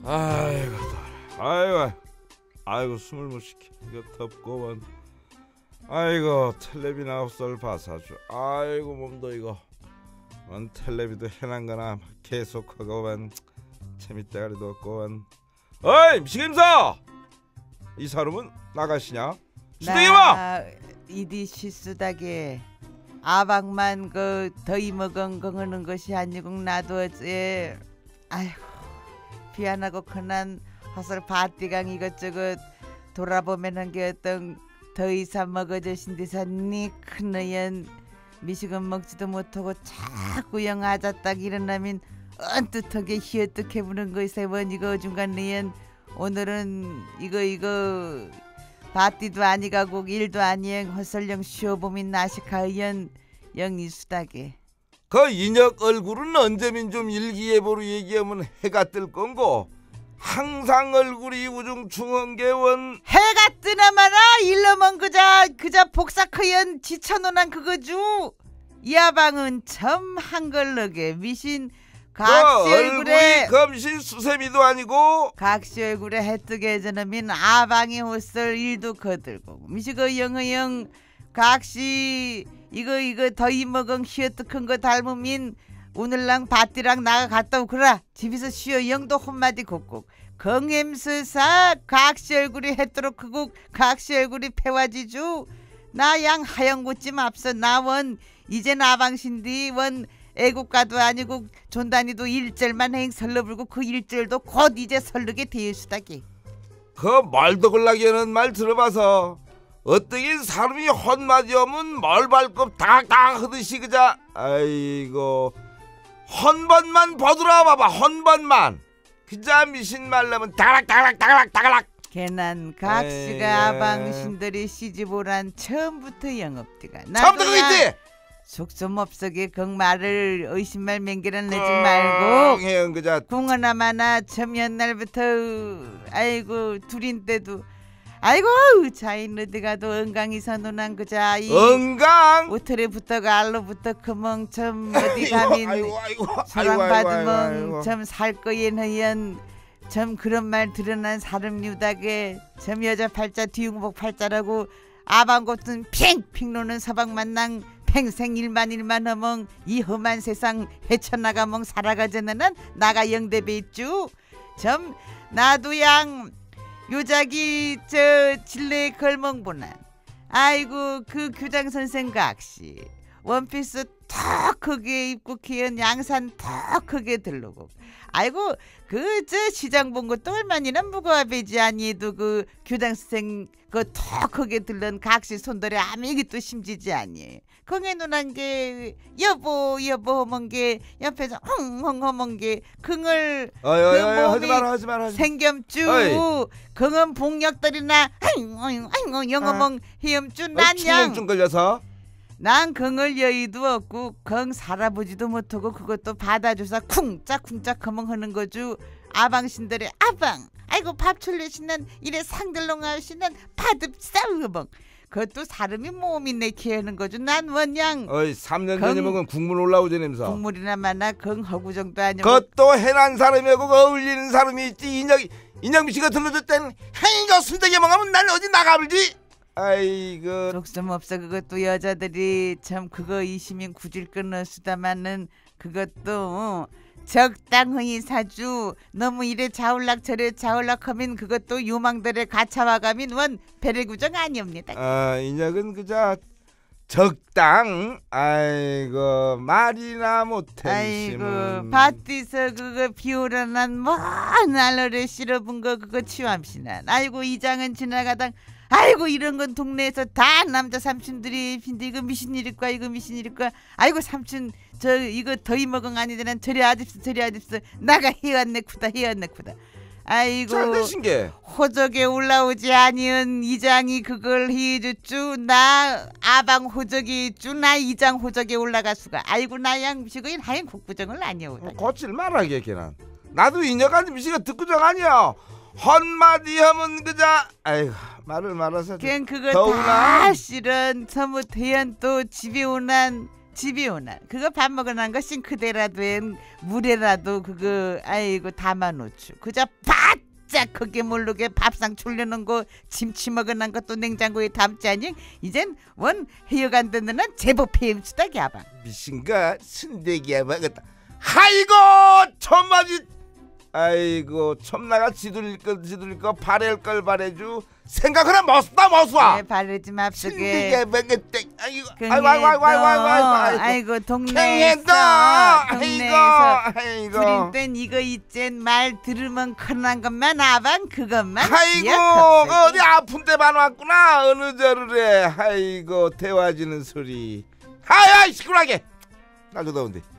아이고, 아이고 숨을 못 쉬게. 이거 덥고만. 아이고 텔레비 나웃설 봐사주. 아이고 몸도 이거. 원 텔레비도 해난거나 계속하고만 재밌대가리도 없고만. 어이 미식임사! 이 사람은 나가시냐? 수댕이마! 나 이디 실수다게 아방만 그 더위 먹은 거는 것이 아니고 나도 어째 아이고 비안하고 큰한 화설 바띠강 이것저것 돌아보면 한 게 어떤 더 이상 먹어주신 데서 니 큰어연 미식은 먹지도 못하고 자꾸 영 아자딱 일어나면 언뜻하게 희어뜩해 부는 거이세 원 이거 중간 내연 오늘은 이거 바띠도 아니가고 일도 아니행 헛설령 쉬어보면 나시카의연 영이수다게 그 인혁 얼굴은 언제민 좀 일기예보로 얘기하면 해가 뜰 건고 항상 얼굴이 우중충한게원 해가 뜨나마나 일러먼 그자 복사커연 지쳐놓은 그거주 이하방은 참 한걸럭에 미신 각시 얼굴에 검신 수세미도 아니고 각시 얼굴에 해뜨게 해전하면 아방의 호설 일도 거들고 미시거 영어영 각시 이거 더위 먹은 희어뜨 큰 거 닮으면 오늘랑 바띠랑 나가 갔다 오거라 집에서 쉬어 영도 혼마디 곡곡 건엠스사 각시 얼굴이 해도록 크고 각시 얼굴이 패와지주 나 양 하영구찜 앞서 나원 이제 나방신디 원 애국가도 아니고 존단이도 일절만 행 설러불고 그 일절도 곧 이제 설르게 되었수다기 그 말도 걸라기에는 말 들어봐서 어떻게 사람이 헛마디 하면 멀발급 다닥 하듯이 그자 아이고 헌번만 보더라 봐봐 헌번만 그자 미신 말라면 다락다락 걔난 각시가 아방신들이 시집오란 처음부터 영업디가 처음부터 그거 있지 속좀 없어게 그 말을 의심말 맹기를 내지 말고 그자 궁하나마나 참 옛날부터 아이고 둘인데도 아이고 자인 어디 가도 은강이서 논한 그자 이 은강 오틀에부터가 알로부터 그멍 참 어디 가면 소랑 받으멍 참 살 거엔 허연 참 그런 말 드러난 사람 유다게 참 여자 팔자 뒤웅복 팔자라고 아방곳은 핑핑 노는 서방 만낭 평생 일만 허멍 이 험한 세상 헤쳐나가멍 살아가자는 나가 영대배 있쭈 참 나도 양 요자기 저 진례 걸멍보난 아이고 그 교장 선생 각시 원피스 턱 크게 입고 키운 양산 턱 크게 들르고 아이고 그 저 시장 본 것도 얼마나 무거워 배지 아니에도 그 교장 선생 그 턱 크게 들른 각시 손들에 아무기 또 심지지 아니 거기에 논한 게 여보 허먼 게 옆에서 헝헝 허먼 게 긍을 그 몸이 하지 마라 생겸쭈 긍은 복력들이나 영어멍 헤엄쭈 난양 좀 걸려서 난 긍을 여의도 없고 긍 살아보지도 못하고 그것도 받아줘서 쿵짝쿵짝 허멍 하는 거주 아방신들의 아방 아이고 밥 출려시는 이래 상들롱하시는 파듭싸우멍 그것도 사람이 몸이 내키 하는 거죠. 난 원양 어이 3년 전에 먹은 국물 올라오지 냄새 국물이나 마나 긍허구 정도 아니고 그것도 해난 사람이고 어울리는 사람이 있지 인혁미씨가 들러줬다는 행이가 순대게 먹으면 난 어디 나가불지 아이고 속좀 없어 그것도 여자들이 참 그거 이시면 굳을 끊었수다마는 그것도 적당히 사주 너무 이래 자울락 저래 자울락 하면 그것도 요망들의 가차와가면 원 배려구정 아니옵니다. 아 인혁은 그저 적당 아이고 말이나 못해 아이고 밭에서 그거 비오라난 먼 알러를 실어본 거 그거 치왑시난 아이고 이장은 지나가당 아이고 이런 건 동네에서 다 남자 삼촌들이 빈데 이거 미신 일일까 이거 미신 일일까 아이고 삼촌 저 이거 더위 먹은 아니더란 저리 아집스 나가 헤었네쿠다 아이고 호적에 올라오지 아니은 이장이 그걸 해줬쭈 나 아방 호적이 있쭈 나 이장 호적에 올라갈 수가 아이고 나 양미식은 하얀 국부정을 아니오다 거칠 말하게 걔는 나도 인혁한 미식가 듣구정 아니야 헛마디 하면 그자 아이고 말을 말아서 그냥 그거 다 실은 서무 대연 또 집에 오난 집이 오나 그거 밥 먹어난 거 싱크대라도 물에라도 그거 아이고 담아놓죠. 그저 바짝 크게 모르게 밥상 출려놓은 거 김치 먹어난 것도 냉장고에 담지 아니. 이젠 원 해여간 듣는 한 제법 피임수다 야방. 미신가 순대기야 먹었다. 아이고 천마지. 아이고 첨나가 지들릴 거 바랄 걸 바래주. 생각하나 멋있다 멋있어. 네, 바르지 맙소게. 순대기야 먹었다. 아이고 아이고 동네에서 부린 땐 이거 있젠 말 들으면 큰한 것만 아방 그것만 아이고 기억합소게. 어디 아픈 데만 왔구나. 어느 저를 해. 아이고 대화지는 소리. 아야 시끄러게. 날도 더운데.